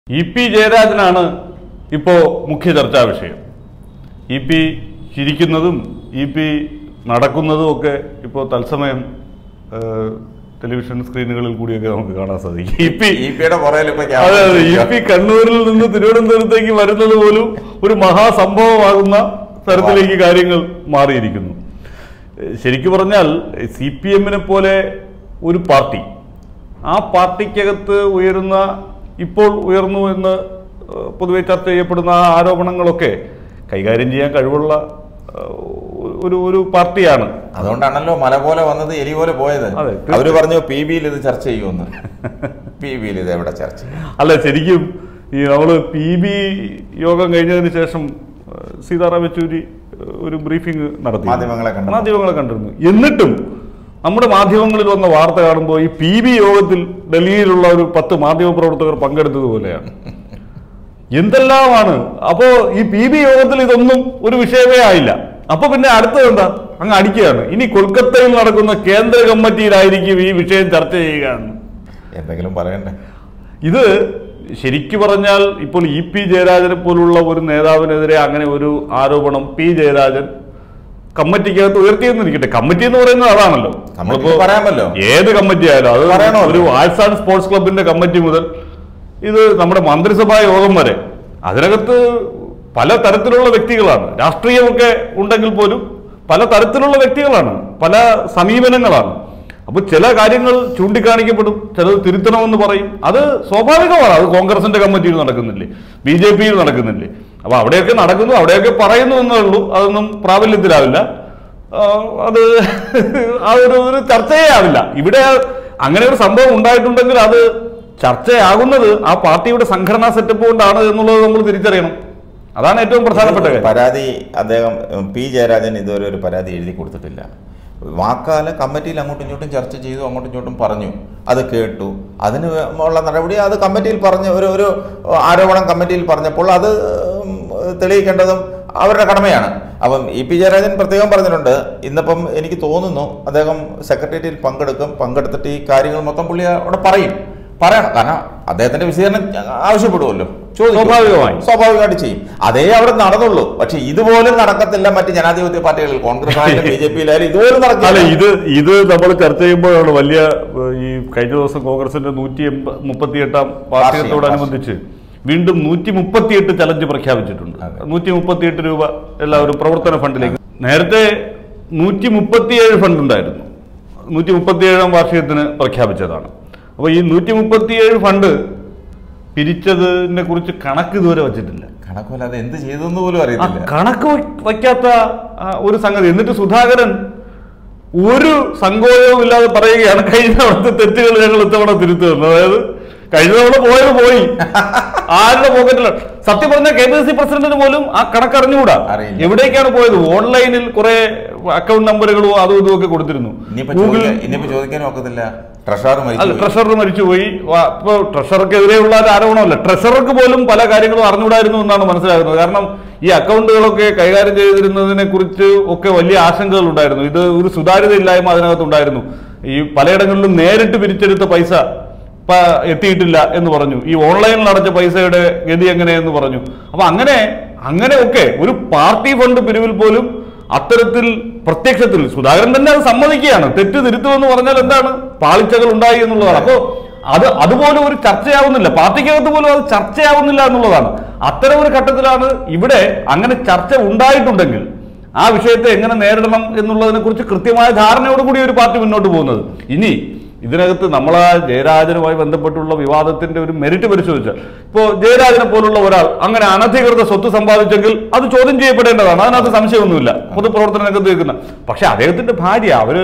EP. ജയരാജനാണ് ഇപ്പോൾ മുഖ്യ ചർച്ചാ വിഷയം. ഇ.പി. ചിരിക്കുന്നതും ഇ.പി. നടക്കുന്നതും ഒക്കെ ഇപ്പോൾ തത്സമയം ടെലിവിഷൻ സ്ക്രീനുകളിൽ കൂടിയൊക്കെ നമുക്ക് കാണാൻ സാധിക്കും. ഇ.പി. കണ്ണൂരിൽ നിന്ന് തിരുവനന്തപുരത്തേക്ക് വരുന്നത് പോലും ഒരു മഹാസംഭവമാകുന്ന തരത്തിലേക്ക് കാര്യങ്ങൾ മാറിയിരിക്കുന്നു. ശരിക്കും പറഞ്ഞാൽ CPM-നെ പോലെ ഒരു പാർട്ടി, ആ പാർട്ടിക്കകത്ത് ഇപ്പോൾ ഉയർന്നു എന്ന് പൊതുവെ ചർച്ച ചെയ്യപ്പെടുന്ന ആ ആരോപണങ്ങളൊക്കെ കൈകാര്യം ചെയ്യാൻ കഴിവുള്ള ഒരു പാർട്ടിയാണ്. അതുകൊണ്ടാണല്ലോ മല പോലെ വന്നത് എലി പോലെ പോയത്. അവര് പറഞ്ഞു PB-യിൽ ഇത് ചർച്ച ചെയ്യുമെന്ന്. PB-യിൽ ഇത് എവിടെ ചർച്ച ചെയ്യും? അല്ല, ശരിക്കും ഈ നമ്മള് PB യോഗം കഴിഞ്ഞതിന് ശേഷം സീതാറാം യെച്ചൂരി ഒരു ബ്രീഫിംഗ് നടത്തി, മാധ്യമങ്ങളെ കണ്ടിരുന്നു. എന്നിട്ടും നമ്മുടെ മാധ്യമങ്ങളിൽ വന്ന വാർത്ത കാണുമ്പോൾ ഈ PB യോഗത്തിൽ ഡൽഹിയിലുള്ള ഒരു 10 മാധ്യമപ്രവർത്തകർ പങ്കെടുത്തതുപോലെയാണ്. എന്തെല്ലാമാണ്. അപ്പോ ഈ PB യോഗത്തിൽ ഇതൊന്നും ഒരു വിഷയമേ ആയില്ല. അപ്പൊ പിന്നെ അടുത്തത് എന്താ? അങ്ങ് അടിക്കുകയാണ്. ഇനി കൊൽക്കത്തയിൽ നടക്കുന്ന കേന്ദ്ര കമ്മിറ്റിയിലായിരിക്കും ഈ വിഷയം ചർച്ച ചെയ്യുക. എന്തെങ്കിലും പറയണ്ടേ? ഇത് ശരിക്കു പറഞ്ഞാൽ ഇപ്പോൾ ഇ.പി. ജയരാജനെ പോലുള്ള ഒരു നേതാവിനെതിരെ അങ്ങനെ ഒരു ആരോപണം P. ജയരാജൻ കമ്മിറ്റിക്കകത്ത് ഉയർത്തിയെന്നിരിക്കട്ടെ. കമ്മിറ്റി എന്ന് പറയുന്നത് അതാണല്ലോ, നമ്മളിപ്പോ പറയാമല്ലോ, ഏത് കമ്മിറ്റി ആയാലും അത് ഒരു ആർട്സ് ആൻഡ് സ്പോർട്സ് ക്ലബിന്റെ കമ്മിറ്റി മുതൽ ഇത് നമ്മുടെ മന്ത്രിസഭാ യോഗം വരെ അതിനകത്ത് പല തരത്തിലുള്ള വ്യക്തികളാണ്. രാഷ്ട്രീയമൊക്കെ ഉണ്ടെങ്കിൽ പോലും പല തരത്തിലുള്ള വ്യക്തികളാണ്, പല സമീപനങ്ങളാണ്. അപ്പൊ ചില കാര്യങ്ങൾ ചൂണ്ടിക്കാണിക്കപ്പെടും, ചിലത് തിരുത്തണമെന്ന് പറയും. അത് സ്വാഭാവികമാണ്. അത് കോൺഗ്രസിന്റെ കമ്മിറ്റിയിൽ നടക്കുന്നില്ലേ, BJP-യിൽ നടക്കുന്നില്ലേ. അപ്പൊ അവിടെയൊക്കെ നടക്കുന്നു, അവിടെയൊക്കെ പറയുന്നു എന്നേ ഉള്ളൂ. അതൊന്നും പ്രാബല്യത്തിലാവില്ല. അത് ഒരു ചർച്ചയേ ആവില്ല. ഇവിടെ അങ്ങനെ ഒരു സംഭവം ഉണ്ടായിട്ടുണ്ടെങ്കിൽ അത് ചർച്ചയാകുന്നത് ആ പാർട്ടിയുടെ സംഘടനാ സെറ്റപ്പ് കൊണ്ടാണ് എന്നുള്ളത് നമ്മൾ തിരിച്ചറിയണം. അതാണ് ഏറ്റവും പ്രധാനപ്പെട്ട പരാതി. അദ്ദേഹം P. ജയരാജൻ ഇതുവരെ ഒരു പരാതി എഴുതി കൊടുത്തിട്ടില്ല. വാക്കാല കമ്മിറ്റിയിൽ അങ്ങോട്ടും ഇങ്ങോട്ടും ചർച്ച ചെയ്തു, അങ്ങോട്ടും ഇങ്ങോട്ടും പറഞ്ഞു, അത് കേട്ടു, അതിന് ഉള്ള നടപടി അത് കമ്മിറ്റിയിൽ പറഞ്ഞ ഒരു ആരോപണം കമ്മിറ്റിയിൽ പറഞ്ഞപ്പോൾ അത് തെളിയിക്കേണ്ടതും അവരുടെ കടമയാണ്. അപ്പം ഇ.പി. ജയരാജൻ പ്രത്യേകം പറഞ്ഞിട്ടുണ്ട്. ഇന്നിപ്പം എനിക്ക് തോന്നുന്നു അദ്ദേഹം സെക്രട്ടേറിയറ്റിൽ പങ്കെടുത്തിട്ട് ഈ കാര്യങ്ങൾ മൊത്തം പുള്ളി അവിടെ പറയണം. കാരണം അദ്ദേഹത്തിന്റെ വിശദീകരണം ആവശ്യപ്പെടുമല്ലോ, സ്വാഭാവികമായിട്ട് ചെയ്യും. അതേ അവിടെ നടന്നുള്ളൂ. പക്ഷെ ഇതുപോലും നടക്കത്തില്ല മറ്റ് ജനാധിപത്യ പാർട്ടികളിൽ, കോൺഗ്രസ് ആയാലും BJP-യിലായാലും ഇതുപോലും നടക്കില്ല. ഇത് നമ്മൾ ചർച്ച ചെയ്യുമ്പോഴാണ് വലിയ ഈ കഴിഞ്ഞ ദിവസം കോൺഗ്രസിന്റെ 138ാം വാർഷികത്തോടനുബന്ധിച്ച് വീണ്ടും 138 ചലഞ്ച് പ്രഖ്യാപിച്ചിട്ടുണ്ട്. 138 രൂപ എല്ലാവരും പ്രവർത്തന ഫണ്ടിലേക്ക്. നേരത്തെ 137 ഫണ്ട് ഉണ്ടായിരുന്നു, 137ാം വാർഷികത്തിന് പ്രഖ്യാപിച്ചതാണ്. അപ്പൊ ഈ 137 ഫണ്ട് പിരിച്ചതിനെ കുറിച്ച് കണക്ക് ഇതുവരെ വച്ചിട്ടില്ല. കണക്കല്ലാതെ എന്ത് ചെയ്തെന്ന് പോലും അറിയില്ല. കണക്ക് വയ്ക്കാത്ത ഒരു സംഗതി. എന്നിട്ട് സുധാകരൻ ഒരു സങ്കോചവും ഇല്ലാതെ പറയുകയാണ്, കഴിഞ്ഞ തവണത്തെ തെറ്റുകൾ ഞങ്ങൾ ഇത്തവണ തിരുത്തുന്നു. അതായത് കഴിഞ്ഞ തവണ പോയി ആരുടെ പോക്കറ്റിലാണ്. സത്യം പറഞ്ഞാൽ KPCC പ്രസിഡന്റിന് പോലും ആ കണക്കറിഞ്ഞുകൂടാ, എവിടേക്കാണ് പോയത്. ഓൺലൈനിൽ കുറെ അക്കൗണ്ട് നമ്പറുകളും അതും ഇതും ഒക്കെ കൊടുത്തിരുന്നു. ചോദിക്കാനും ഒക്കത്തില്ല. ട്രഷറർ മരിച്ചുപോയി. ഇപ്പൊ ട്രഷറർക്കെതിരെയുള്ള ഒരു ആരോപണമല്ല, ട്രഷറർക്ക് പോലും പല കാര്യങ്ങളും അറിഞ്ഞുകൂടായിരുന്നു എന്നാണ് മനസ്സിലാകുന്നത്. കാരണം ഈ അക്കൗണ്ടുകളൊക്കെ കൈകാര്യം ചെയ്തിരുന്നതിനെ കുറിച്ച് ഒക്കെ വലിയ ആശങ്കകൾ ഉണ്ടായിരുന്നു. ഇത് ഒരു സുതാര്യത ഇല്ലായ്മ അതിനകത്തുണ്ടായിരുന്നു. ഈ പലയിടങ്ങളിലും നേരിട്ട് പിരിച്ചെടുത്ത പൈസ എത്തിയിട്ടില്ല എന്ന് പറഞ്ഞു. ഈ ഓൺലൈനിൽ അടച്ച പൈസയുടെ ഗതി എങ്ങനെയെന്ന് പറഞ്ഞു. അപ്പൊ അങ്ങനെയൊക്കെ ഒരു പാർട്ടി ഫണ്ട് പിരിവിൽ പോലും അത്തരത്തിൽ പ്രത്യക്ഷത്തിൽ സുധാകരൻ തന്നെ അത് സമ്മതിക്കുകയാണ്. തെറ്റ് തിരുത്തുമെന്ന് പറഞ്ഞാൽ എന്താണ്, പാളിച്ചകൾ ഉണ്ടായി എന്നുള്ളതാണ്. അപ്പോ അതുപോലും ഒരു ചർച്ചയാവുന്നില്ല, പാർട്ടിക്കകത്ത് പോലും അത് ചർച്ചയാവുന്നില്ല എന്നുള്ളതാണ്. അത്തരം ഒരു ഘട്ടത്തിലാണ് ഇവിടെ അങ്ങനെ ചർച്ച ഉണ്ടായിട്ടുണ്ടെങ്കിൽ ആ വിഷയത്തെ എങ്ങനെ നേരിടണം എന്നുള്ളതിനെ കുറിച്ച് കൃത്യമായ ധാരണയോടുകൂടി ഒരു പാർട്ടി മുന്നോട്ട് പോകുന്നത്. ഇനി ഇതിനകത്ത് നമ്മൾ ആ ജയരാജനുമായി ബന്ധപ്പെട്ടുള്ള വിവാദത്തിന്റെ ഒരു മെറിറ്റ് പരിശോധിച്ചാൽ, ഇപ്പോൾ ജയരാജനെ പോലുള്ള ഒരാൾ അങ്ങനെ അനധികൃത സ്വത്ത് സമ്പാദിച്ചെങ്കിൽ അത് ചോദ്യം ചെയ്യപ്പെടേണ്ടതാണ്, അതിനകത്ത് സംശയമൊന്നുമില്ല, പൊതുപ്രവർത്തന രംഗത്ത് നിൽക്കുന്ന. പക്ഷെ അദ്ദേഹത്തിന്റെ ഭാര്യ, അവര്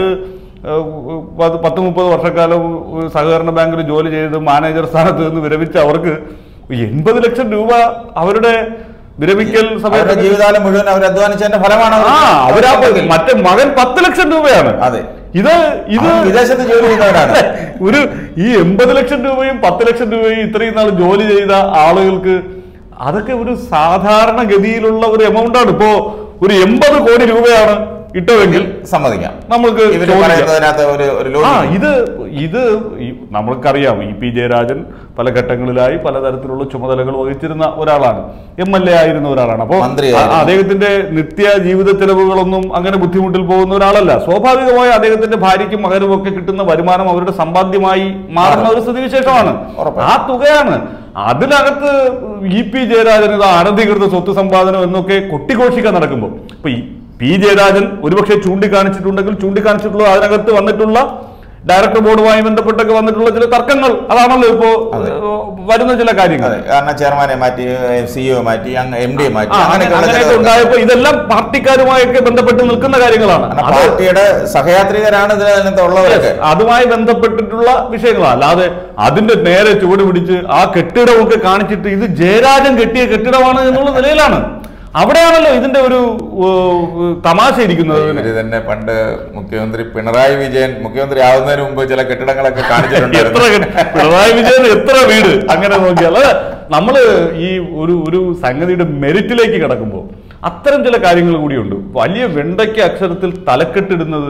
10-30 വർഷക്കാലം സഹകരണ ബാങ്കിൽ ജോലി ചെയ്ത് മാനേജർ സ്ഥാനത്ത് നിന്ന് വിരമിച്ച അവർക്ക് 80 ലക്ഷം രൂപ അവരുടെ വിരമിക്കൽ സമയത്ത് ജീവിതകാലം മുഴുവൻ അവർ അധ്വാനിച്ചതിന്റെ ഫലമാണ്. മറ്റേ മകൻ 10 ലക്ഷം രൂപയാണ്. അതെ, ഇത് വിദേശത്ത് ജോലി ചെയ്യുന്നവരാണ്. ഈ 80 ലക്ഷം രൂപയും 10 ലക്ഷം രൂപയും ഇത്രയും നാൾ ജോലി ചെയ്ത ആളുകൾക്ക് അതൊക്കെ ഒരു സാധാരണ ഗതിയിലുള്ള ഒരു എമൗണ്ടാണ്. ഇപ്പോ ഒരു 80 കോടി രൂപയാണ് ഇട്ടുവെങ്കിൽ സമ്മതിക്കാം, നമ്മൾക്ക് ഇവര് പറയുന്നതിനകത്ത് ഒരു ഇത് നമ്മൾക്കറിയാം. പി ജയരാജൻ പല ഘട്ടങ്ങളിലായി പലതരത്തിലുള്ള ചുമതലകൾ വഹിച്ചിരുന്ന ഒരാളാണ്, MLA ആയിരുന്ന ഒരാളാണ്. അപ്പോൾ അദ്ദേഹത്തിന്റെ നിത്യ ജീവിത ചെലവുകളൊന്നും അങ്ങനെ ബുദ്ധിമുട്ടിൽ പോകുന്ന ഒരാളല്ല. സ്വാഭാവികമായി അദ്ദേഹത്തിന്റെ ഭാര്യയ്ക്കും മകനും ഒക്കെ കിട്ടുന്ന വരുമാനം അവരുടെ സമ്പാദ്യമായി മാറുന്ന ഒരു സ്ഥിതിവിശേഷമാണ്. ആ തുകയാണ്. അതിനകത്ത് പി ജയരാജൻ ഇത് അനധികൃത സ്വത്ത് സമ്പാദനം എന്നൊക്കെ കൊട്ടിഘോഷിക്കാൻ നടക്കുമ്പോൾ ഇപ്പൊ പി ജയരാജൻ ഒരുപക്ഷെ ചൂണ്ടിക്കാണിച്ചിട്ടുള്ള അതിനകത്ത് വന്നിട്ടുള്ള ഡയറക്ടർ ബോർഡുമായി ബന്ധപ്പെട്ടൊക്കെ വന്നിട്ടുള്ള ചില തർക്കങ്ങൾ, അതാണല്ലോ ഇപ്പോ വരുന്ന ചില കാര്യങ്ങൾ. കാരണം ചെയർമാനെ മാറ്റി, CEO മാറ്റി, MD മാറ്റി, അങ്ങനെയൊക്കെ ഉണ്ടായപ്പോ ഇതെല്ലാം പാർട്ടിക്കാരുമായൊക്കെ ബന്ധപ്പെട്ട് നിൽക്കുന്ന കാര്യങ്ങളാണ്. പാർട്ടിയുടെ സഹയാത്രികരാണ് ഇതിനകത്ത് ഉള്ളവരൊക്കെ. അതുമായി ബന്ധപ്പെട്ടിട്ടുള്ള വിഷയങ്ങളാണ്. അല്ലാതെ അതിന്റെ നേരെ ചുവട് പിടിച്ച് ആ കെട്ടിടമൊക്കെ കാണിച്ചിട്ട് ഇത് ജയരാജൻ കെട്ടിയ കെട്ടിടമാണ് എന്നുള്ള നിലയിലാണ്. അവിടെയാണല്ലോ ഇതിന്റെ ഒരു തമാശ ഇരിക്കുന്നത്. ഇവര് തന്നെ പണ്ട് മുഖ്യമന്ത്രി പിണറായി വിജയൻ മുഖ്യമന്ത്രി ആവുന്നതിന് മുമ്പ് ചില കെട്ടിടങ്ങളൊക്കെ കാണിച്ചിട്ടുണ്ട്. പിണറായി വിജയൻ എത്ര വീട് അങ്ങനെ നോക്കിയാൽ നമ്മള് ഈ ഒരു സംഗതിയുടെ മെറിറ്റിലേക്ക് കിടക്കുമ്പോൾ അത്തരം ചില കാര്യങ്ങൾ കൂടിയുണ്ട്. വലിയ വെണ്ടയ്ക്ക് അക്ഷരത്തിൽ തലക്കെട്ടിടുന്നത്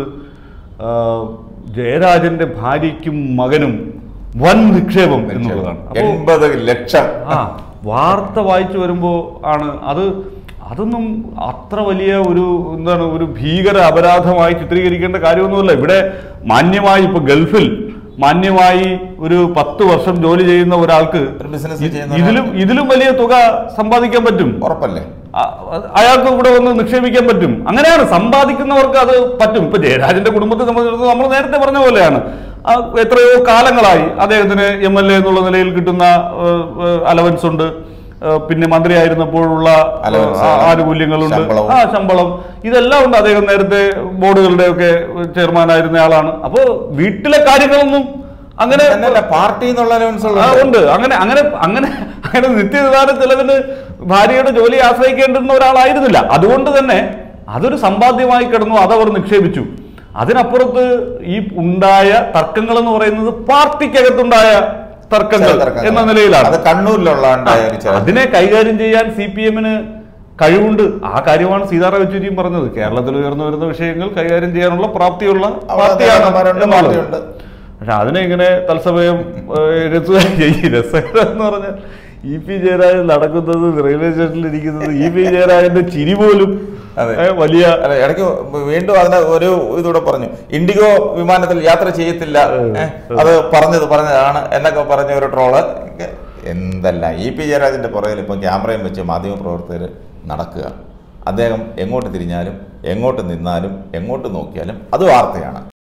ജയരാജന്റെ ഭാര്യയ്ക്കും മകനും വൻ നിക്ഷേപം എന്നുള്ളതാണ്. 80 ലക്ഷം. വാർത്ത വായിച്ചു വരുമ്പോ ആണ് അതൊന്നും അത്ര വലിയ ഒരു ഭീകര അപരാധമായി ചിത്രീകരിക്കേണ്ട കാര്യമൊന്നുമില്ല. ഇവിടെ മാന്യമായി ഇപ്പൊ ഗൾഫിൽ മാന്യമായി ഒരു 10 വർഷം ജോലി ചെയ്യുന്ന ഒരാൾക്ക് ഇതിലും വലിയ തുക സമ്പാദിക്കാൻ പറ്റും. ഉറപ്പല്ലേ? അയാൾക്ക് ഇവിടെ വന്ന് നിക്ഷേപിക്കാൻ പറ്റും. അങ്ങനെയാണ് സമ്പാദിക്കുന്നവർക്ക് അത് പറ്റും. ഇപ്പൊ ജയരാജന്റെ കുടുംബത്തെ സംബന്ധിച്ചിടത്തോളം നമ്മൾ നേരത്തെ പറഞ്ഞ പോലെയാണ്. എത്രയോ കാലങ്ങളായി അദ്ദേഹത്തിന് MLA എന്നുള്ള നിലയിൽ കിട്ടുന്ന അലവൻസ് ഉണ്ട്, പിന്നെ മന്ത്രിയായിരുന്നപ്പോഴുള്ള ആനുകൂല്യങ്ങളുണ്ട്, ശമ്പളം, ഇതെല്ലാം ഉണ്ട്. അദ്ദേഹം നേരത്തെ ബോർഡുകളുടെ ഒക്കെ ചെയർമാനായിരുന്ന ആളാണ്. അപ്പോ വീട്ടിലെ കാര്യങ്ങളൊന്നും അങ്ങനെ പാർട്ടി ഉണ്ട്. അങ്ങനെ നിത്യനിദാന ചെലവിന് ഭാര്യയുടെ ജോലി ആശ്രയിക്കേണ്ടുന്ന ഒരാളായിരുന്നില്ല. അതുകൊണ്ട് തന്നെ അതൊരു സമ്പാദ്യമായി കിടന്നു, അതവർ നിക്ഷേപിച്ചു. അതിനപ്പുറത്ത് ഈ ഉണ്ടായ തർക്കങ്ങൾ എന്ന് പറയുന്നത് പാർട്ടിക്കകത്തുണ്ടായ തർക്കങ്ങൾ എന്ന നിലയിലാണ്. അതിനെ കൈകാര്യം ചെയ്യാൻ CPM-ന് കഴിവുണ്ട്. ആ കാര്യമാണ് സീതാറാം യെച്ചൂരിയും പറഞ്ഞത്. കേരളത്തിൽ ഉയർന്നു വരുന്ന വിഷയങ്ങൾ കൈകാര്യം ചെയ്യാനുള്ള പ്രാപ്തിയുള്ള പാർട്ടിയാണ്. പക്ഷെ അതിനെ ഇങ്ങനെ തത്സമയം രസകരം എന്ന് പറഞ്ഞാൽ പി ജയരാജൻ നടക്കുന്നത്, റെയിൽവേ സ്റ്റേഷനിൽ ഇരിക്കുന്നത്, പി ജയരാജന്റെ ചിരി പോലും വലിയ. ഇടയ്ക്ക് വീണ്ടും അതിന് ഒരു ഇതൂടെ പറഞ്ഞു, ഇൻഡിഗോ വിമാനത്തിൽ യാത്ര ചെയ്യത്തില്ല, അത് പറഞ്ഞതാണ് എന്നൊക്കെ പറഞ്ഞ ഒരു ട്രോള്. എന്തല്ല പി ജയരാജന്റെ പുറകിൽ ഇപ്പം ക്യാമറയും വെച്ച് മാധ്യമപ്രവർത്തകർ നടക്കുക. അദ്ദേഹം എങ്ങോട്ട് തിരിഞ്ഞാലും, എങ്ങോട്ട് നിന്നാലും, എങ്ങോട്ട് നോക്കിയാലും അത് വാർത്തയാണ്.